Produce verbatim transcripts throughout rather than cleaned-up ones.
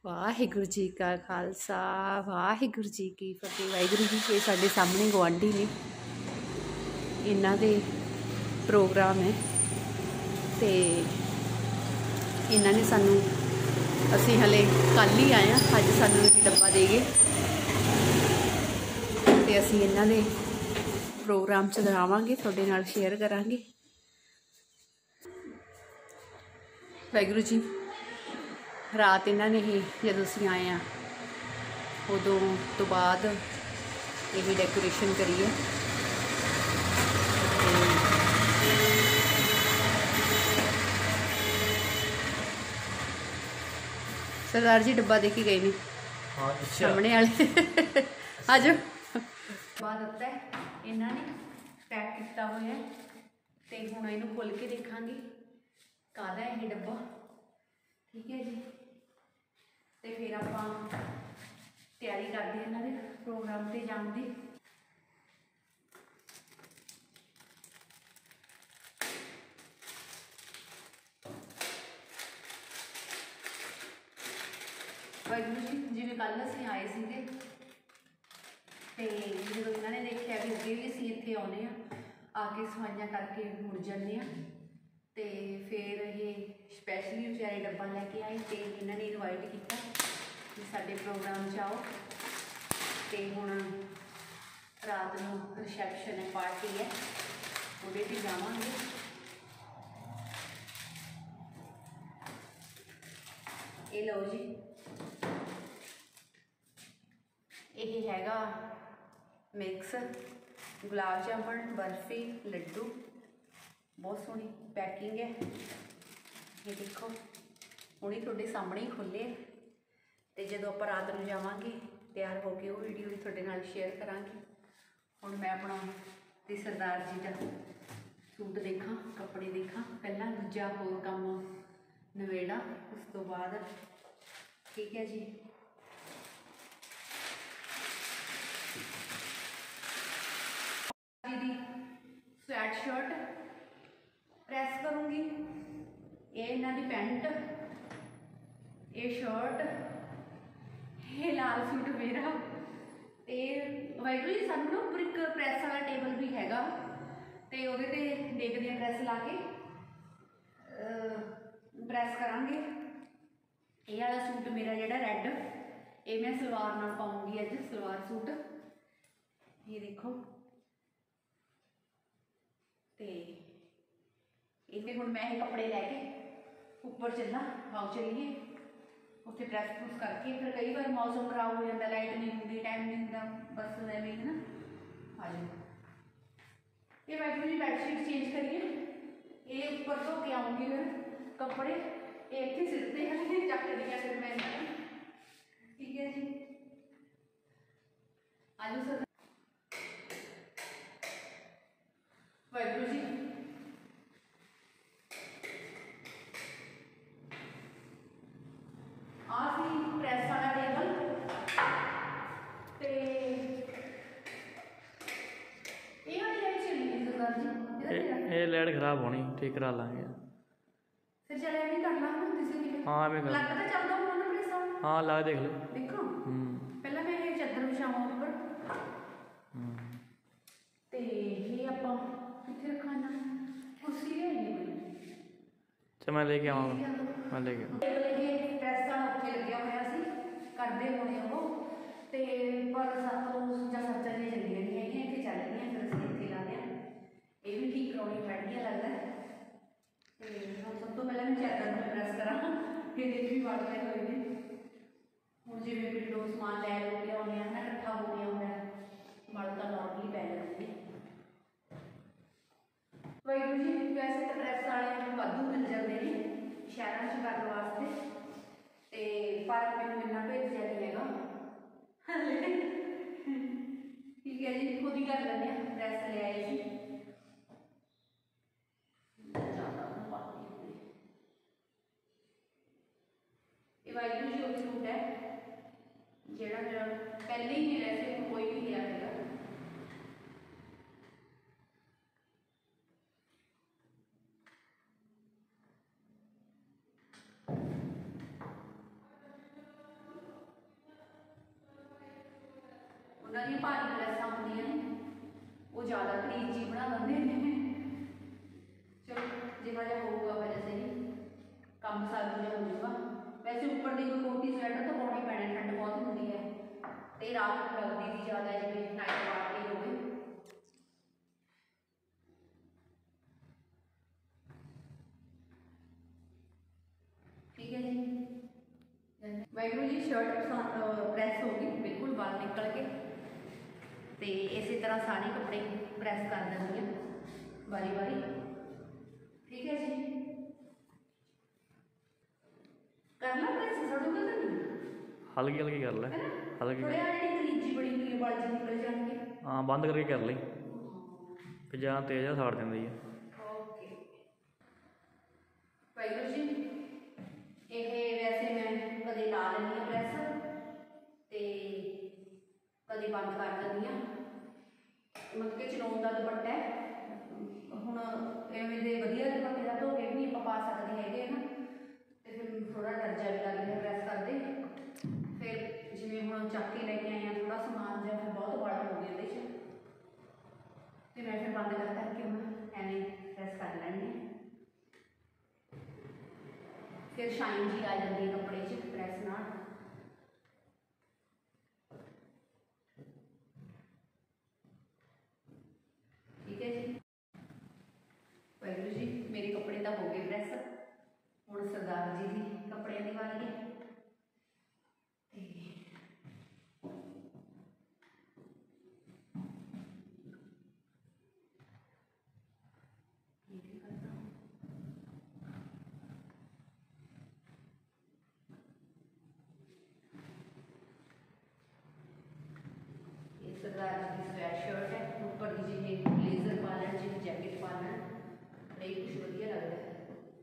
वाहिगुरु जी का खालसा वाहिगुरु जी की फतेह। वाहिगुरु जी ये साडे सामने गुआढ़ी ने, इन्हां दे प्रोग्राम है ते इन्हां ने सानू असी हले कल ही आए हैं, अज सानू डब्बा दे गए ते असी इन्हां दे प्रोग्राम च दिखावांगे, तुहाडे नाल शेयर करांगे। वाहिगुरु जी रात इन्हां ने ही जदों असीं आए हैं उदों तो बाद ये डेकोरेशन करी है। सरदार जी डब्बा दे के गए ने सामने वाले आज बाद दिता है इन्हां ने पैक किया हुआ है तो हुण इहनूं खोल के देखांगे काहदा है ये डब्बा। ठीक है जी, तो फिर आपां तैयारी करते हैं इन्हां दे प्रोग्राम ते जाण दी। वाहिगुरू जी जिवें कल असीं आए सीगे ते जदों इन्हां ने देखिया कि अगे भी असीं इत्थे आउंदे आ आके सफाइयां करके मुड़ जांदे आ ते फिर ये स्पैशली बेचारे डब्बा लैके आए तो इन्होंने इनवाइट किया कि साडे प्रोग्राम च आओ। तो हुण रात नूं रिसैप्शन है, पार्टी है, उहदे ते जावांगे। ये लो जी, ये हैगा मिक्स गुलाब जामुन बर्फी लड्डू, बहुत सोहनी पैकिंग है। ये देखो हुणे तुहाडे सामने ही खुले तो जदों आप रात को जावांगे तैयार होके वो वीडियो भी तुहाडे नाल शेयर करांगी। हुण मैं अपना ते सरदार जी का सूट देखा, कपड़े देखा, पहला दूजा होर काम नवेड़ा, उस तो बाद ठीक है जी। जी दी स्वैट शर्ट प्रेस करूँगी, ये इन्हां दी पैंट, ये शर्ट, ये लाल सूट मेरा। तो वाहिगुरू जी सानू ना उपर एक प्रैस वाला टेबल भी हैगा तो वो देखते हैं प्रैस ला के प्रैस करांगे। ये वाला सूट मेरा जिहड़ा रैड, ये मैं सलवार नाल पाऊँगी अज, सलवार सूट। ये देखो तो ये हुण मैं ये कपड़े लैके उपर चलना, आओ चलिए उत्थे प्रैस प्रूस करके। फिर कई बार मौसम खराब हो जाता, लाइट नहीं होंगी, टाइम नहीं होंदा, बस एवें है ना। आ जाओ, ये वाहिगुरू जी बैडशीट चेंज करिए, ये उपर धो के आऊँगी फिर कपड़े, ये इत्थे सिरते हैं चक दिया फिर मैं। ठीक है जी, आ जाओ सर। वाहिगुरू जी प्रैस वाला टेबल ये लाइट खराब होनी, ठीक करा लांगे। फिर चले भी कर ला दिस हाँ मैं कर लगता चलदा हुण ना प्लीज। हाँ ला देख ले देखो हम्म पहला मैं ये चादर बिछावां ऊपर हम्म ते ये आपां किथे रखाना कुर्सी है नहीं कोई। चल मैं लेके आवांगा, मैं लेके टेबल ये प्रैस वाला उत्थे लग्या होया सी करदे होणे ਉਹ ਤੇ पर सातों ਜਾਂ ਸੱਚਾਂ ਦੀਆਂ ਚੱਲੀਆਂ ਨਹੀਂ ਹੈਗੀਆਂ, ਇੱਥੇ ਚੱਲ ਗਈਆਂ ਫਿਰ ਅਸੀਂ ਇੱਥੇ ਲਾ ਲਿਆ। ਇਹ ਵੀ ਠੀਕ ਕਰਾਉਣੀ ਪੈਣੀ ਲੱਗਦਾ। ਤੇ ਹੁਣ ਸਭ ਤੋਂ ਪਹਿਲਾਂ ਮੈਂ ਚਾਦਰ ਨੂੰ ਪ੍ਰੈਸ ਕਰਾਂ, ਫਿਰ ਇਹ ਵੀ ਵੜ ਗਏ ਹੋਏ ਨੇ। ਹੁਣ ਜਿਵੇਂ ਵਿੰਡੋ ਸਮਾਨ ਲੈ ਲੋ ਲਿਆਉਂਦੇ ਆ ਨਾ ਇਕੱਠਾ ਹੋ ਗਿਆ ਹੁੰਦਾ, ਮੜ ਤਾਂ ਨੋਰਮਲੀ ਪੈ ਜਾਂਦੀ ਹੈ। ਵਾਹਿਗੁਰੂ ਜੀ ਵੈਸੇ ਤਾਂ ਪ੍ਰੈਸ ਵਾਲਿਆਂ ਨੂੰ ਵਾਧੂ ਮਿਲ ਜਾਂਦੇ ਨੇ ਸ਼ਹਿਰਾਂ 'ਚ ਕਰਨ ਵਾਸਤੇ, ਤੇ ਪਰ ਮੈਨੂੰ ਇੰਨਾ ਭੇਜਿਆ ਨਹੀਂ ਹੈਗਾ। ठीक है जी, खुद ही कर लेंगे, प्रैस ले आए जी। ये वाहिगुरू जी वो सूट है जिहड़ा मेरा पहले ही नहीं वैसे कोई भी लिया है। ਉਹਨਾਂ ਦੀਆਂ ਭਾਰੀ ਪ੍ਰੈਸਾਂ ਹੁੰਦੀਆਂ ਨੇ ਉਹ ਜ਼ਿਆਦਾ ਕਰੀਜ਼ ਜੀ ਬਣਾ ਲੈਂਦੇ ਨੇ। ਚਲੋ ਜਿਹਾ ਜਿਹਾ ਹੋਊਗਾ ਫਿਰ ਸਹੀ ਕੰਮ ਸਾਰੂ ਜਿਹਾ ਹੋ ਜਾਊਗਾ। ਵੈਸੇ ਉੱਪਰ ਦੀ ਕੋਈ ਕੋਟੀ ਸਵੈਟਰ ਤਾਂ ਪਾਉਣੀ ਪੈਣੀ, ਠੰਡ ਬਹੁਤ ਹੁੰਦੀ ਹੈ ਤੇ ਰਾਤ ਨੂੰ ਲੱਗਦੀ ਵੀ ਜ਼ਿਆਦਾ ਜਿਵੇਂ ਨਾਈਟ ਪਾਰਟੀ ਹੋਵੇ। ठीक है जी, वाहगुरू जी शर्ट प्रैस हो गई बिल्कुल बाल निकल के। तो इस तरह सारे कपड़े प्रैस कर देंगे बारी बारी। ठीक है जी, कर ला प्रैस, सड़ूगा तो नहीं? हल्की हल्की कर ले, हल्की थोड़े यार करीजी बड़ी हुई है, बाल जी निकल जाएंगे। हाँ बंद करके कर ली, फिर जहाँ तेज है साड़ देंदी है। ओके वाहगुरू जी, ये वैसे मैं कदे ला लैनी है प्रैस ते कदे बंद कर देनी है। मतलब कि चनौन का दुपट्टा है, हुण इवें दे वधिया दुपट्टे का धो के भी नहीं पा सकते है ना, तो फिर थोड़ा डर जा भी लग रहा प्रैस करते। फिर जिवें हुण चक के लैके आए हैं थोड़ा समान जहा, फिर बहुत बड़ा हो गया ये, तो मैं फिर बंद कर करके हुण एवें प्रैस कर लैनी है। फिर शाइन जी आ जाती है कपड़े च प्रैस नाल। ठीक है जी, वाहगुरू जी मेरे कपड़े तो हो गए प्रैस, हुण सरदार जी की कपड़े की वारी है। सरदार जी की स्वैट शर्ट है, ऊपर की जिन्हें ब्लेजर पा लैन, जिन्हें जैकेट पा लैन, बड़ा ही कुछ वधिया लगता है।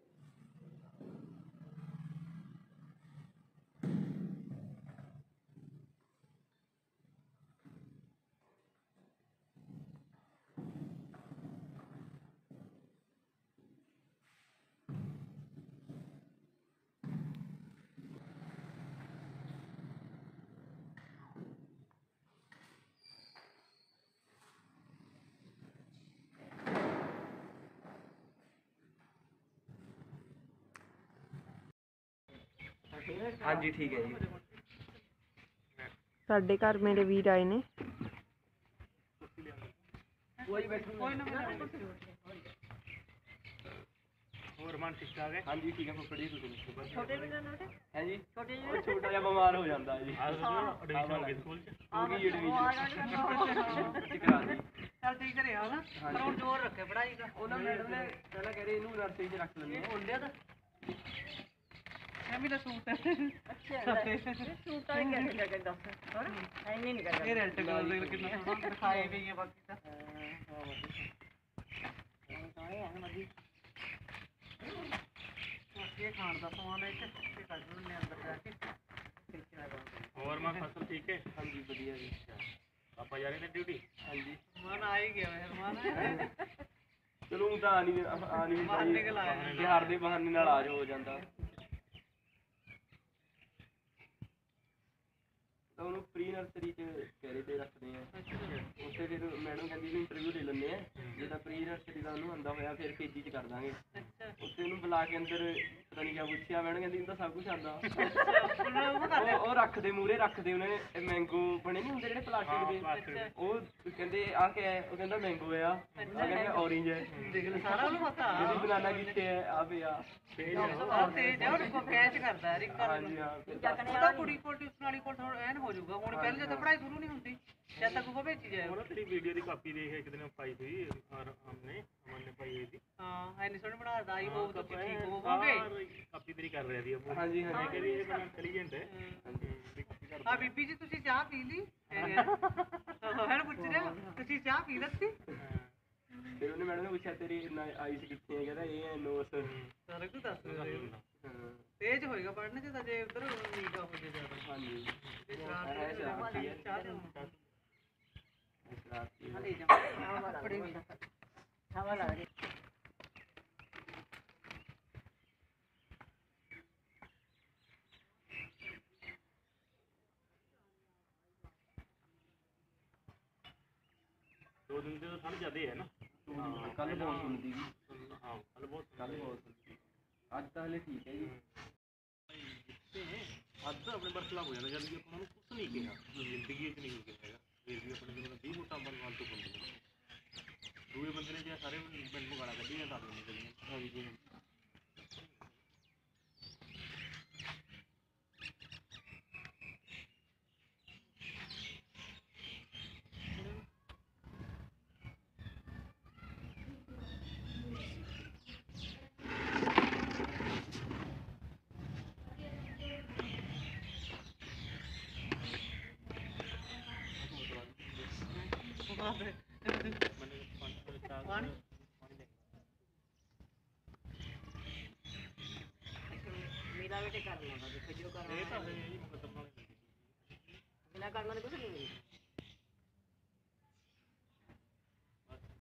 हाँ जी ठीक है जी। साडे घर मेरे वीर आए ने। और मन ठीक ठाक है? हाँ जी ठीक है। फुफड़ जी छोटे हैं जी, छोटा जिहा बीमार हो जाता है जी। एडमिशन हो गई स्कूल च? हो गई एडमिशन करा दी। चल ठीक है ना, पर हुण जोर रखे पढ़ाई दा। उन्हां मैडम ने पहला कह रहे इनू नर्सरी च रख लैंदे आ। मुंडिया दा मैं भी तो सूट है। अच्छा सूट आ गया क्या कहंदा है ना, एनी नहीं करदा। ये रेंट कर कितना सोना दिखाए भी है बाकी दा। हां हां है ना मजी ये खान का सामान है इसे कर दूंने अंदर जाके। और मां फसल ठीक है? हां जी बढ़िया जी। पापा जा रहे हैं ड्यूटी? हां जी मान आ ही गया मेहमान। चलो हूं तां आनी आनी बहाने के लाए बिहार दे बहाने नाल आ जा हो जांदा। तो उन्होंने प्री नर्सरी च कैरे ते रखते हैं। उत्थे फिर मैडम कहती भी इंटरव्यू ले लेंगे हैं, जो तो प्री नर्सरी का उन्होंने आंदा होया फिर के जी च कर देंगे। उत्थे उन्होंने बुला के अंदर पता नहीं क्या पूछा, मैडम कहती इनका सब कुछ आंदा। वो रखते मूहरे रखते उन्हें मैंगो बने नहीं होंगे जेह्ड़े प्लास्टिक के, वो कहते आ क्या है, वो कहता मैंगो है, आ कहते ऑरेंज है, सारा उन्हें पता है बनाना कितने है, आ पे आ तेज है और कैच करता है रिक कर। हां जी हां पता कुड़ी कोल ट्यूशन वाली कोल थोड़ा एन हो जाऊगा। हुण पहले जब पढ़ाई शुरू नहीं होती जब तक वो भेजी जाए। वो तेरी वीडियो की कॉपी देख एक दिन पाई थी और हमने हमने पाई हुई थी। हां एनी सोने बना दा आई वो तो ठीक होगे कॉपी तेरी कर रही थी। हां जी हां कह रही है बना इंटेलिजेंट है। हां जी हां बीबी जी ਤੁਸੀਂ ਚਾਹ ਪੀ ਲਈ ਹੈ ਨਾ ਪੁੱਛ ਰਿਹਾ ਤੁਸੀਂ ਚਾਹ ਪੀ ਲੱਤੀ। फिर उन्हें मैडम ने पूछा तेरी आईस कितनी है, कहता ये है नोस सारा कुछ दस हां तेज होएगा पढ़ने से तो जे उधर नीका हो जाए ज्यादा। हां जी ये शरारत है शरारती है चाह शरारती है ले जा कपड़े में हवा लग रही। ਦਿਨ ਤੇ ਠੰਡ ਜ਼ਿਆਦੇ ਹੈ ਨਾ। ਕੱਲ ਬਹੁਤ ਹੁੰਦੀ ਸੀ। ਹਾਂ ਕੱਲ ਬਹੁਤ ਕੱਲ ਬਹੁਤ ਹੁੰਦੀ ਅੱਜ ਤਾਂ ਹਲੇ ਠੀਕ ਹੈ ਜੀ। ਅੱਜ ਤਾਂ ਆਪਣੇ ਬਰਖਲਾਫ ਹੋ ਜਾਂਦਾ ਜਦ ਕਿ ਆਪਾਂ ਨੂੰ ਕੁਛ ਨਹੀਂ ਕਿਹਾ ਜ਼ਿੰਦਗੀ 'ਚ ਨਹੀਂ ਕਿਹਾ ਹੈਗਾ ਫਿਰ ਵੀ ਆਪਣੇ ਜਿਵੇਂ ਵੀਹ ਵੋਟਾਂ ਬਲਵਾਨ ਤੋਂ ਬੰਦੇ ਦੂਏ ਬੰਦੇ ਨੇ ਜੇ ਸਾਰੇ ਪਿੰਡ ਨੂੰ ਗਾਲਾਂ ਕੱਢੀਆਂ ਤਾਂ ਨਹੀਂ ਕੱਢੀਆਂ। ਹਾਂਜੀ ਮੇਰਾ ਬੇਟੇ ਕਰ ਲੈਂਦਾ ਦੇਖੋ ਜੋ ਕਰਨਾ ਇਹ ਤਾਂ ਹੈ ਜੀ ਮਤਲਬ ਨਾਲ ਬਿਨਾ ਕਰਨਾ ਤਾਂ ਕੁਝ ਨਹੀਂ